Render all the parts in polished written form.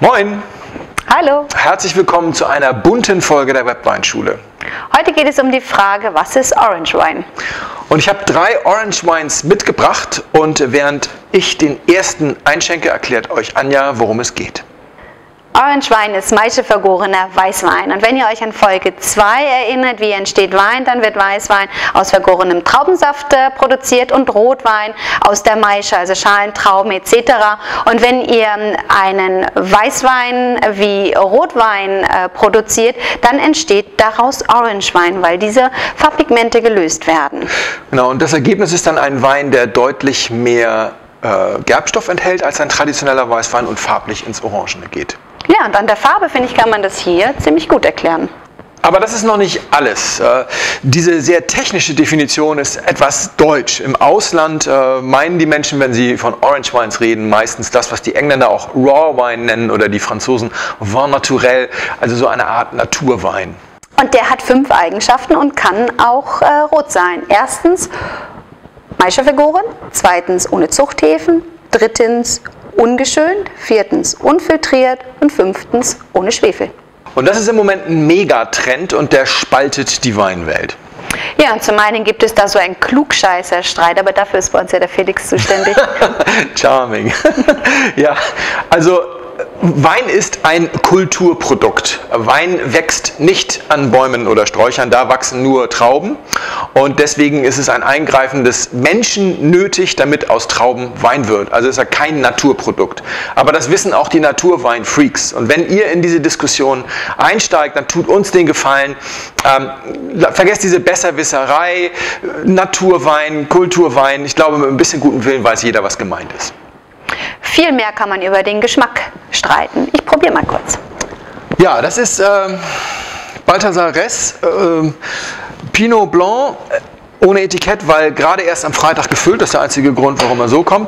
Moin! Hallo! Herzlich willkommen zu einer bunten Folge der Webweinschule. Heute geht es um die Frage, was ist Orange Wine? Und ich habe 3 Orange Wines mitgebracht und während ich den ersten einschenke, erklärt euch Anja, worum es geht. Orange Wine ist maischevergorener Weißwein. Und wenn ihr euch an Folge 2 erinnert, wie entsteht Wein, dann wird Weißwein aus vergorenem Traubensaft produziert und Rotwein aus der Maische, also Schalen, Trauben etc. Und wenn ihr einen Weißwein wie Rotwein produziert, dann entsteht daraus Orange Wine, weil diese Farbpigmente gelöst werden. Genau, und das Ergebnis ist dann ein Wein, der deutlich mehr Gerbstoff enthält als ein traditioneller Weißwein und farblich ins Orangene geht. Ja, und an der Farbe, finde ich, kann man das hier ziemlich gut erklären. Aber das ist noch nicht alles. Diese sehr technische Definition ist etwas deutsch. Im Ausland meinen die Menschen, wenn sie von Orange Wines reden, meistens das, was die Engländer auch Raw Wine nennen oder die Franzosen Vin naturel, also so eine Art Naturwein. Und der hat 5 Eigenschaften und kann auch rot sein. Erstens, maischevergoren, zweitens ohne Zuchthäfen, drittens ungeschönt, viertens unfiltriert und 5. ohne Schwefel. Und das ist im Moment ein Megatrend und der spaltet die Weinwelt. Ja, und zum einen gibt es da so einen Klugscheißerstreit, aber dafür ist bei uns ja der Felix zuständig. Charming. Ja, also Wein ist ein Kulturprodukt. Wein wächst nicht an Bäumen oder Sträuchern, da wachsen nur Trauben. Und deswegen ist es ein Eingreifen des Menschen nötig, damit aus Trauben Wein wird. Also ist er kein Naturprodukt. Aber das wissen auch die Naturwein-Freaks. Und wenn ihr in diese Diskussion einsteigt, dann tut uns den Gefallen, vergesst diese Besserwisserei, Naturwein, Kulturwein. Ich glaube, mit ein bisschen gutem Willen weiß jeder, was gemeint ist. Viel mehr kann man über den Geschmack streiten. Ich probiere mal kurz. Ja, das ist Balthasar Ress, Pinot Blanc, ohne Etikett, weil gerade erst am Freitag gefüllt, das ist der einzige Grund, warum er so kommt.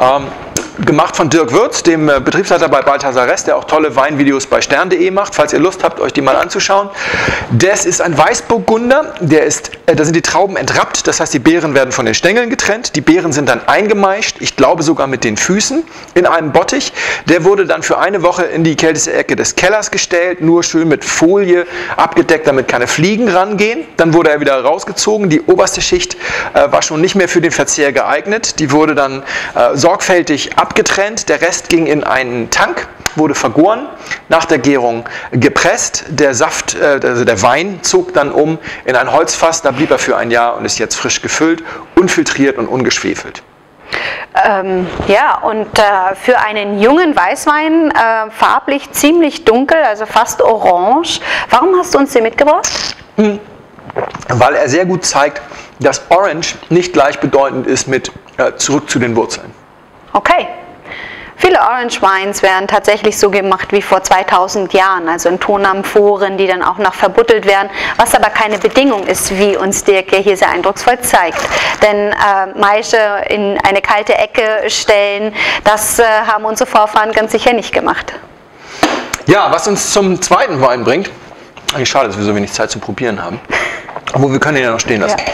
Gemacht von Dirk Würz, dem Betriebsleiter bei Balthasar Ress, der auch tolle Weinvideos bei stern.de macht, falls ihr Lust habt, euch die mal anzuschauen. Das ist ein Weißburgunder, da sind die Trauben entrappt, das heißt, die Beeren werden von den Stängeln getrennt, die Beeren sind dann eingemeischt, ich glaube sogar mit den Füßen, in einem Bottich. Der wurde dann für eine Woche in die kälteste Ecke des Kellers gestellt, nur schön mit Folie abgedeckt, damit keine Fliegen rangehen. Dann wurde er wieder rausgezogen, die oberste Schicht war schon nicht mehr für den Verzehr geeignet, die wurde dann sorgfältig abgetrennt, der Rest ging in einen Tank, wurde vergoren, nach der Gärung gepresst, der Saft, also der Wein zog dann um in ein Holzfass, da blieb er für ein Jahr und ist jetzt frisch gefüllt, unfiltriert und ungeschwefelt. Ja, und für einen jungen Weißwein farblich ziemlich dunkel, also fast orange. Warum hast du uns den mitgebracht? Weil er sehr gut zeigt, dass Orange nicht gleichbedeutend ist mit zurück zu den Wurzeln. Okay. Viele Orange Wines werden tatsächlich so gemacht wie vor 2000 Jahren, also in Tonamphoren, die dann auch noch verbuttelt werden, was aber keine Bedingung ist, wie uns Dirk hier sehr eindrucksvoll zeigt. Denn Maische in eine kalte Ecke stellen, das haben unsere Vorfahren ganz sicher nicht gemacht. Ja, was uns zum zweiten Wein bringt, eigentlich schade, dass wir so wenig Zeit zum Probieren haben, aber wir können ihn ja noch stehen lassen. Ja.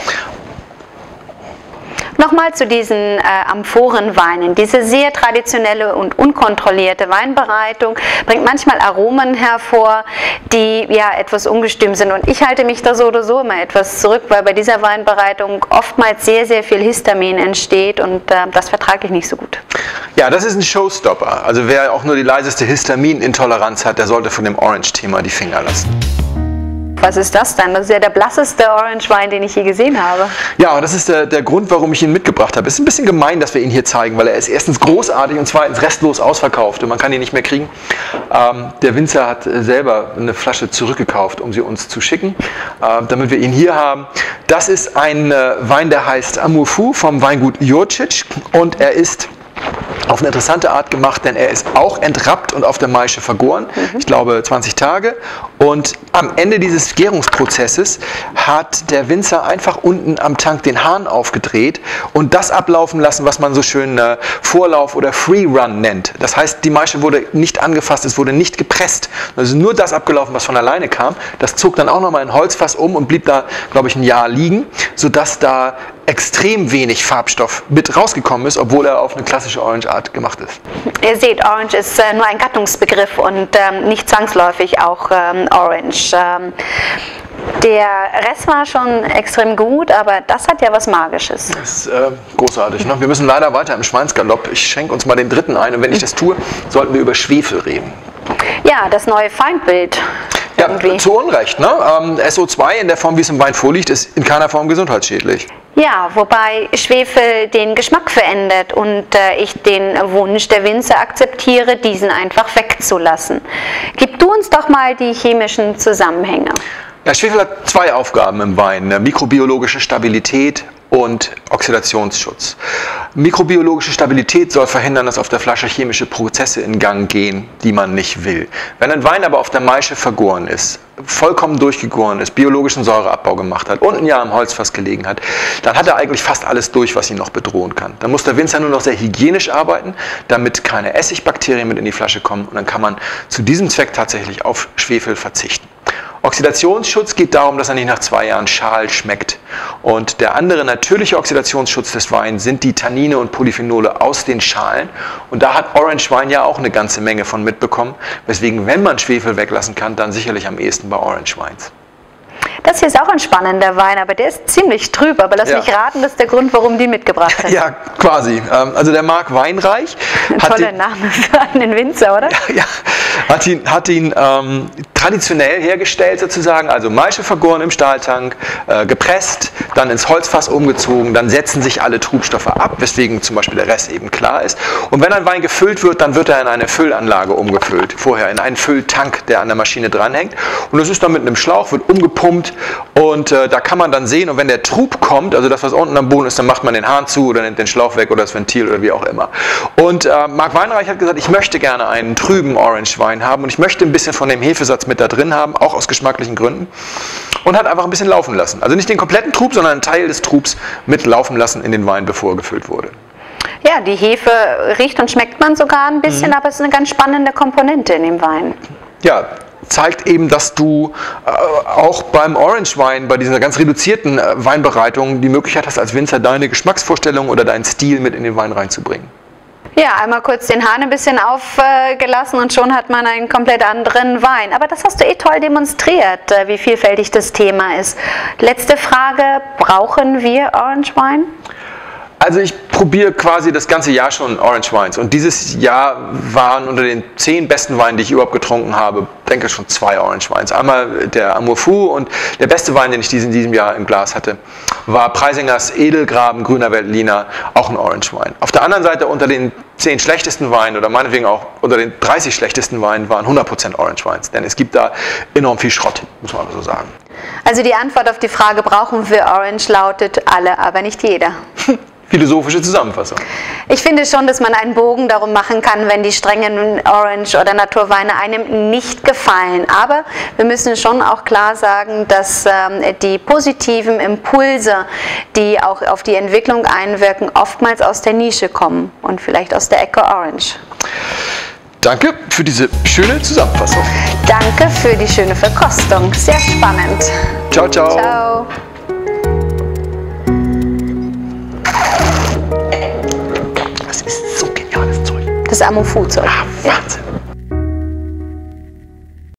Nochmal zu diesen Amphorenweinen. Diese sehr traditionelle und unkontrollierte Weinbereitung bringt manchmal Aromen hervor, die ja etwas ungestüm sind. Und ich halte mich da so oder so immer etwas zurück, weil bei dieser Weinbereitung oftmals sehr, sehr viel Histamin entsteht und das vertrage ich nicht so gut. Ja, das ist ein Showstopper. Also wer auch nur die leiseste Histaminintoleranz hat, der sollte von dem Orange-Thema die Finger lassen. Was ist das denn? Das ist ja der blasseste Orange-Wein, den ich je gesehen habe. Ja, und das ist der Grund, warum ich ihn mitgebracht habe. Es ist ein bisschen gemein, dass wir ihn hier zeigen, weil er ist erstens großartig und zweitens restlos ausverkauft und man kann ihn nicht mehr kriegen. Der Winzer hat selber eine Flasche zurückgekauft, um sie uns zu schicken, damit wir ihn hier haben. Das ist ein Wein, der heißt Amour Fou vom Weingut Jurčić und er ist auf eine interessante Art gemacht, denn er ist auch entrappt und auf der Maische vergoren, ich glaube 20 Tage. Und am Ende dieses Gärungsprozesses hat der Winzer einfach unten am Tank den Hahn aufgedreht und das ablaufen lassen, was man so schön Vorlauf oder Free Run nennt. Das heißt, die Maische wurde nicht angefasst, es wurde nicht gepresst. Also nur das abgelaufen, was von alleine kam. Das zog dann auch nochmal in Holzfass um und blieb da, glaube ich, ein Jahr liegen, sodass da extrem wenig Farbstoff mit rausgekommen ist, obwohl er auf eine klassische Orange Art gemacht ist. Ihr seht, Orange ist nur ein Gattungsbegriff und nicht zwangsläufig auch Orange. Der Rest war schon extrem gut, aber das hat ja was Magisches. Das ist großartig. Ne? Wir müssen leider weiter im Schweinsgalopp. Ich schenke uns mal den dritten ein und wenn ich das tue, sollten wir über Schwefel reden. Ja, das neue Feindbild. Ja, zu Unrecht. Ne? SO2 in der Form, wie es im Wein vorliegt, ist in keiner Form gesundheitsschädlich. Ja, wobei Schwefel den Geschmack verändert und ich den Wunsch der Winzer akzeptiere, diesen einfach wegzulassen. Gib du uns doch mal die chemischen Zusammenhänge. Ja, Schwefel hat zwei Aufgaben im Wein, ne? Mikrobiologische Stabilität und Oxidationsschutz. Mikrobiologische Stabilität soll verhindern, dass auf der Flasche chemische Prozesse in Gang gehen, die man nicht will. Wenn ein Wein aber auf der Maische vergoren ist, vollkommen durchgegoren ist, biologischen Säureabbau gemacht hat und ein Jahr im Holzfass gelegen hat, dann hat er eigentlich fast alles durch, was ihn noch bedrohen kann. Dann muss der Winzer nur noch sehr hygienisch arbeiten, damit keine Essigbakterien mit in die Flasche kommen und dann kann man zu diesem Zweck tatsächlich auf Schwefel verzichten. Oxidationsschutz geht darum, dass er nicht nach 2 Jahren schal schmeckt. Und der andere natürliche Oxidationsschutz des Weins sind die Tannine und Polyphenole aus den Schalen. Und da hat Orange Wein ja auch eine ganze Menge von mitbekommen, weswegen, wenn man Schwefel weglassen kann, dann sicherlich am ehesten bei Orange Weins. Das hier ist auch ein spannender Wein, aber der ist ziemlich trüb. Aber lass mich raten, das ist der Grund, warum die mitgebracht hast. Ja, quasi. Also der Marc Weinreich. Ein toller Name für einen Winzer, oder? Ja, hat ihn traditionell hergestellt sozusagen, also Maische vergoren im Stahltank, gepresst, dann ins Holzfass umgezogen, dann setzen sich alle Trubstoffe ab, weswegen zum Beispiel der Rest eben klar ist. Und wenn ein Wein gefüllt wird, dann wird er in eine Füllanlage umgefüllt, vorher in einen Fülltank, der an der Maschine dranhängt. Und das ist dann mit einem Schlauch, wird umgepumpt und da kann man dann sehen, und wenn der Trub kommt, also das, was unten am Boden ist, dann macht man den Hahn zu oder nimmt den Schlauch weg oder das Ventil oder wie auch immer. Und Marc Weinreich hat gesagt, ich möchte gerne einen trüben Orange-Wein haben und ich möchte ein bisschen von dem Hefesatz mit da drin haben, auch aus geschmacklichen Gründen, und hat einfach ein bisschen laufen lassen. Also nicht den kompletten Trub, sondern einen Teil des Trubs mit laufen lassen in den Wein, bevor er gefüllt wurde. Ja, die Hefe riecht und schmeckt man sogar ein bisschen, aber es ist eine ganz spannende Komponente in dem Wein. Ja, zeigt eben, dass du auch beim Orange Wein, bei dieser ganz reduzierten Weinbereitung, die Möglichkeit hast, als Winzer deine Geschmacksvorstellung oder deinen Stil mit in den Wein reinzubringen. Ja, einmal kurz den Hahn ein bisschen aufgelassen und schon hat man einen komplett anderen Wein. Aber das hast du toll demonstriert, wie vielfältig das Thema ist. Letzte Frage, brauchen wir Orange Wein? Also ich probiere quasi das ganze Jahr schon Orange Wines und dieses Jahr waren unter den 10 besten Weinen, die ich überhaupt getrunken habe, denke ich schon 2 Orange Wines. Einmal der Amour Fou und der beste Wein, den ich in diesem Jahr im Glas hatte, war Preisingers Edelgraben Grüner Veltliner, auch ein Orange Wein. Auf der anderen Seite unter den 10 schlechtesten Weinen oder meinetwegen auch unter den 30 schlechtesten Weinen waren 100% Orange Wines, denn es gibt da enorm viel Schrott, muss man so sagen. Also die Antwort auf die Frage, brauchen wir Orange, lautet alle, aber nicht jeder. Philosophische Zusammenfassung. Ich finde schon, dass man einen Bogen darum machen kann, wenn die strengen Orange- oder Naturweine einem nicht gefallen. Aber wir müssen schon auch klar sagen, dass die positiven Impulse, die auch auf die Entwicklung einwirken, oftmals aus der Nische kommen und vielleicht aus der Ecke Orange. Danke für diese schöne Zusammenfassung. Danke für die schöne Verkostung. Sehr spannend. Ciao, ciao. Ciao. Das ist so geniales Zeug. Das Amour Fou Zeug. Ah, Wahnsinn.